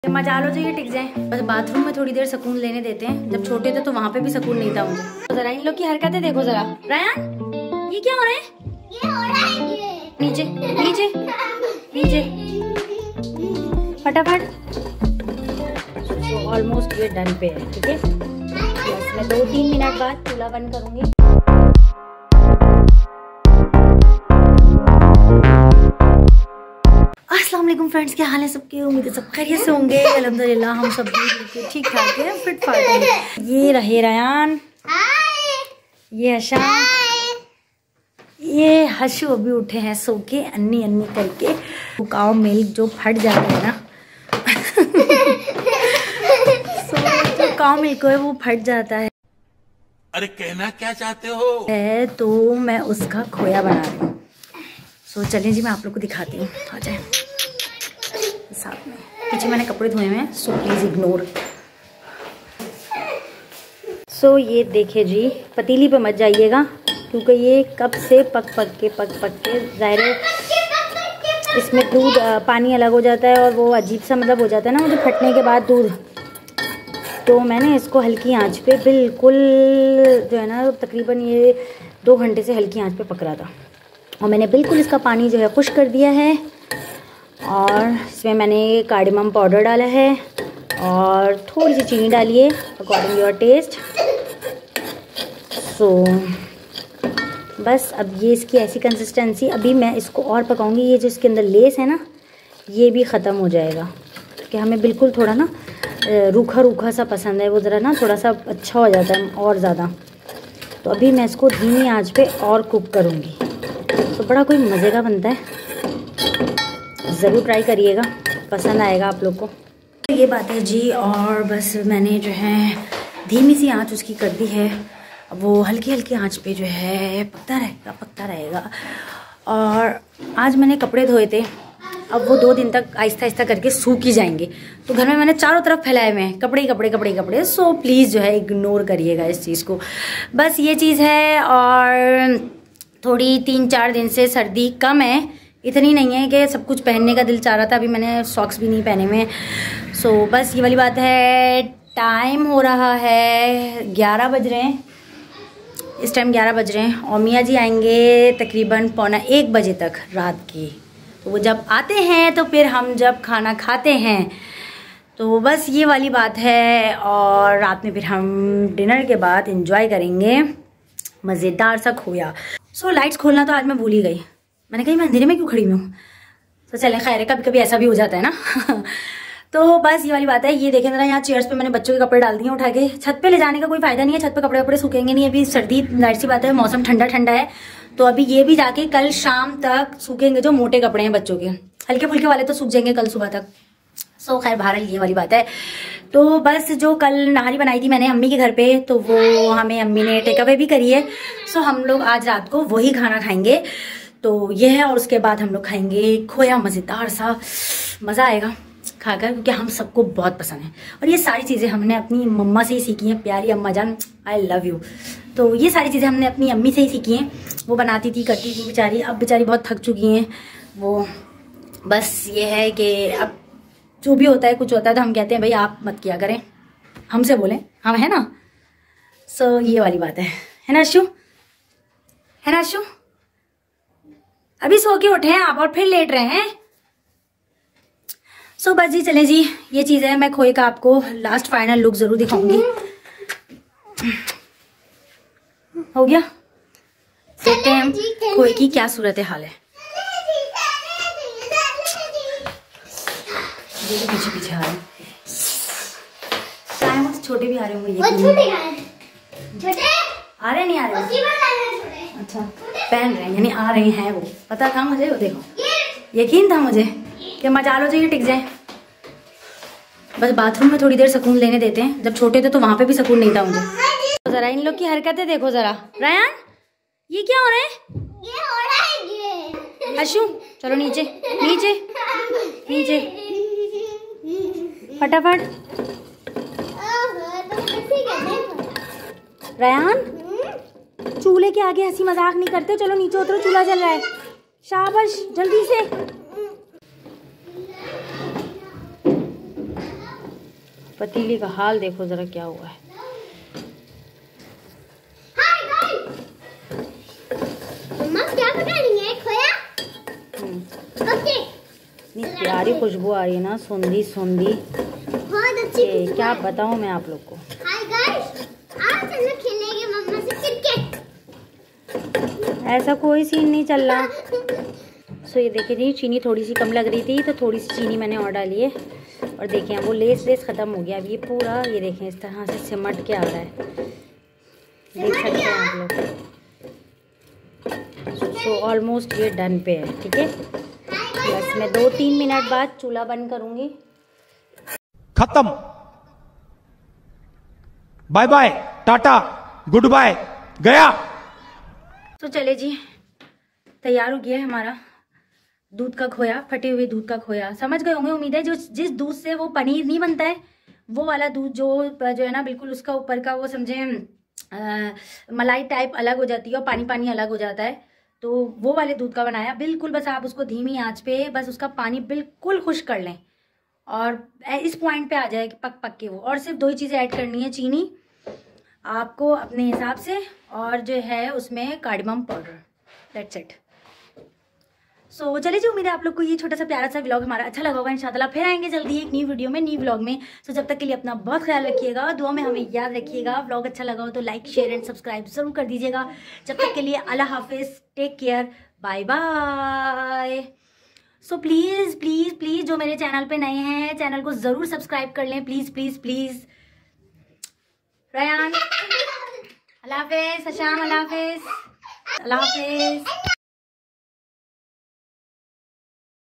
मजा लो चाहिए टिक जाए, बस बाथरूम में थोड़ी देर सुकून लेने देते हैं। जब छोटे थे तो वहाँ पे भी सुकून नहीं था मुझे। तो जरा इन लोग की हरकतें देखो जरा। रायन ये क्या हो रहा है? ये हो रहा है नीचे नीचे नीचे फटाफट। ऑलमोस्ट ये डन पे है, ठीक है। बस मैं 2-3 मिनट बाद चूल्हा बंद करूंगी। अस्सलाम वालेकुम फ्रेंड्स, क्या हाल है सबके? उम्मीद है सब खैरियत से होंगे। अल्हम्दुलिल्लाह हम सब भी ठीक ठाक हैं, फिट फाट हैं। ये रहे रयान, ये हशा, ये हशु अभी उठे हैं सो के अन्नी अन्नी करके। वो काव मिल्क जो फट जाता है ना जो काव मिल्क है वो फट जाता है। अरे कहना क्या चाहते हो? है तो मैं उसका खोया बना रही हूँ। सो चलिए जी मैं आप लोग को दिखाती हूँ। आ जाए साथ में। पीछे मैंने कपड़े धोए हुए हैं, सो प्लीज़ इग्नोर। सो ये देखिए जी, पतीली पे मत जाइएगा क्योंकि ये कब से पक के ज़ाहिर है इसमें दूध पानी अलग हो जाता है और वो अजीब सा मतलब हो जाता है ना मुझे फटने के बाद दूध। तो मैंने इसको हल्की आंच पे बिल्कुल जो है ना तकरीबन ये 2 घंटे से हल्की आंच पे पक रहा था और मैंने बिल्कुल इसका पानी जो है खुश्क कर दिया है और इसमें मैंने कार्डेमम पाउडर डाला है और थोड़ी सी चीनी डाली है अकॉर्डिंग योर टेस्ट। सो बस अब ये इसकी ऐसी कंसिस्टेंसी। अभी मैं इसको और पकाऊंगी। ये जो इसके अंदर लेस है ना ये भी ख़त्म हो जाएगा क्योंकि हमें बिल्कुल थोड़ा ना रूखा रूखा सा पसंद है, वो ज़रा ना थोड़ा सा अच्छा हो जाता है और ज़्यादा। तो अभी मैं इसको धीमी आंच पे और कुक करूँगी। तो बड़ा कोई मज़े का बनता है, ज़रूर ट्राई करिएगा, पसंद आएगा आप लोग को। तो ये बात है जी। और बस मैंने जो है धीमी सी आंच उसकी कर दी है। अब वो हल्की हल्की आंच पे जो है पकता रहेगा। और आज मैंने कपड़े धोए थे, अब वो 2 दिन तक आहिस्ता आहिस्ता करके सूख ही जाएंगे। तो घर में मैंने चारों तरफ फैलाए हुए हैं कपड़े। सो प्लीज़ जो है इग्नोर करिएगा इस चीज़ को। बस ये चीज़ है। और थोड़ी 3-4 दिन से सर्दी कम है, इतनी नहीं है कि सब कुछ पहनने का दिल चाह रहा था। अभी मैंने सॉक्स भी नहीं पहने हुए हैं। सो बस ये वाली बात है। टाइम हो रहा है 11 बज रहे हैं, इस टाइम 11 बज रहे हैं और मियाँ जी आएंगे तकरीबन 12:45 बजे तक रात की। तो वो जब आते हैं तो फिर हम जब खाना खाते हैं तो बस ये वाली बात है। और रात में फिर हम डिनर के बाद एंजॉय करेंगे मज़ेदार सा खोया। सो लाइट्स खोलना तो आज मैं भूल ही गई। मैंने कही मैं अंधेरे में क्यों खड़ी हूँ। तो चले खैर है, कभी कभी ऐसा भी हो जाता है ना तो बस ये वाली बात है। ये देखें जरा, यहाँ चेयर्स पे मैंने बच्चों के कपड़े डाल दिए उठा के। छत पे ले जाने का कोई फायदा नहीं है, छत पे कपड़े सूखेंगे नहीं। अभी सर्दी जाहिर सी बात है, मौसम ठंडा है तो अभी ये भी जाके कल शाम तक सूखेंगे। जो मोटे कपड़े हैं बच्चों के, हल्के फुल्के वाले तो सूख जाएंगे कल सुबह तक। सो खैर बहरहाल ये वाली बात है। तो बस जो कल नहारी बनाई थी मैंने अम्मी के घर पे, तो वो हमें अम्मी ने टेक अवे भी करी है। सो हम लोग आज रात को वही खाना खाएंगे। तो ये है। और उसके बाद हम लोग खाएंगे खोया, मज़ेदार सा, मज़ा आएगा खाकर क्योंकि हम सबको बहुत पसंद है। और ये सारी चीज़ें हमने अपनी मम्मा से ही सीखी हैं। प्यारी अम्मा जान, आई लव यू। तो ये सारी चीज़ें हमने अपनी अम्मी से ही सीखी हैं। वो बनाती थी, करती थी बेचारी। अब बेचारी बहुत थक चुकी हैं वो। बस ये है कि अब जो भी होता है, कुछ होता है तो हम कहते हैं भाई आप मत किया करें, हमसे बोलें, हम है ना। सो ये वाली बात है ना अशु? है ना अशु? अभी सो के उठे हैं आप और फिर लेट रहे हैं। सो बस जी चले जी, ये चीज़ है। मैं खोए का आपको लास्ट फाइनल लुक ज़रूर दिखाऊंगी। हो गया, देखते हैं खोए की क्या सूरत हाल है। पीछे आ रहे हैं, छोटे भी आ रहे होंगे। छोटे आ रहे नहीं आ रहे? अच्छा पहन रहे हैं यानी आ रहे हैं। वो पता था मुझे, वो देखो यकीन था मुझे कि मजा लो चाहिए टिक जाए। बस बाथरूम में थोड़ी देर सुकून लेने देते हैं। जब छोटे थे तो वहां पे भी सुकून नहीं था मुझे। तो जरा इन लोग की हरकतें देखो जरा। रायन ये क्या हो रहा है? ये हो रहा है ये। अशु चलो नीचे नीचे नीचे फटाफट। रायन चूल्हे के आगे हंसी मजाक नहीं करते, चलो नीचे उतरो, चूल्हा जल रहा है। शाबाश जल्दी से। पतीली का हाल देखो ज़रा क्या हुआ है। मम्मा क्या पका रही है? खोया? ओके। इतनी प्यारी खुशबू आ रही है ना, सोंधी सोंधी। बहुत अच्छी खुशबू क्या है। बताऊँ मैं आप लोग को। हाय गाइस, आज हम लोग खेलेंगे मम्मा से क्रिकेट। ऐसा कोई सीन नहीं चल रहा। सो ये देखिए जी, चीनी थोड़ी सी कम लग रही थी तो थोड़ी सी चीनी मैंने और डाली है। और देखें वो लेस ख़त्म हो गया। अब ये पूरा ये देखें इस तरह से सिमट के आ रहा है, देख सकते हैं आप लोग। सो ऑलमोस्ट ये डन पे है। ठीक है, बस मैं 2-3 मिनट बाद चूल्हा बंद करूँगी। खत्म, bye bye, tata, goodbye, गया। तो चले जी, तैयार हो गया है हमारा दूध का खोया, फटे हुए दूध का खोया। समझ गए होंगे उम्मीद है, जो जिस दूध से वो पनीर नहीं बनता है, वो वाला दूध जो है ना, बिल्कुल उसका ऊपर का वो समझे मलाई टाइप अलग हो जाती है और पानी पानी अलग हो जाता है, तो वो वाले दूध का बनाया। बिल्कुल बस आप उसको धीमी आंच पे बस उसका पानी बिल्कुल खुश कर लें और इस पॉइंट पे आ जाए कि पक पक के वो। और सिर्फ 2 ही चीज़ें ऐड करनी है, चीनी आपको अपने हिसाब से और जो है उसमें cardamom powder, that's it. So चलिए जी, उम्मीद है आप लोग को ये छोटा सा प्यारा सा व्लॉग हमारा अच्छा लगा होगा। इंशाल्लाह फिर आएंगे जल्दी एक न्यू वीडियो में, न्यू व्लॉग में। सो जब तक के लिए अपना बहुत ख्याल रखिएगा, दुआ में हमें याद रखिएगा। व्लॉग अच्छा लगा हो तो लाइक शेयर एंड सब्सक्राइब जरूर कर दीजिएगा। जब तक के लिए अल्लाह हाफिज़, take care, bye bye. So please please please जो मेरे चैनल पे नए हैं, चैनल को ज़रूर सब्सक्राइब कर लें, प्लीज़ प्लीज़ प्लीज़। रयान अल्लाह हाफिज़, हशाम अल्लाह हाफिज़, अल्लाह हाफिज़।